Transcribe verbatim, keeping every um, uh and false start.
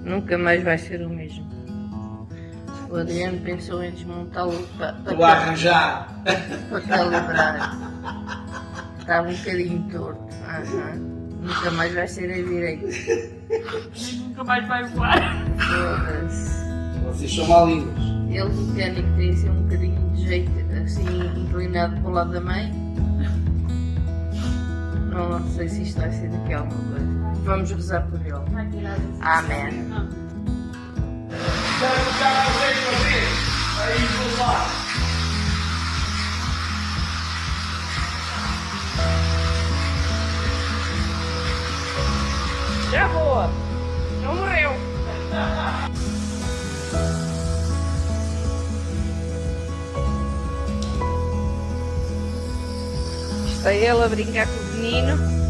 Nunca mais vai ser o mesmo. O Adriano pensou em desmontá-lo para, para, Vou arranjar. para calibrar. Estava um bocadinho torto. Uhum. Nunca mais vai ser a direita. Nunca mais vai voar. Foda-se. Vocês são malignos. Ele, o mecânico, tem assim um bocadinho de jeito, assim, inclinado para o lado da mãe. Não sei se isto vai ser daqui alguma coisa. Vamos rezar por ele. Amém. Já não sei fazer. Aí vou lá. Já boa. Não morreu. Está ele a brincar com o menino.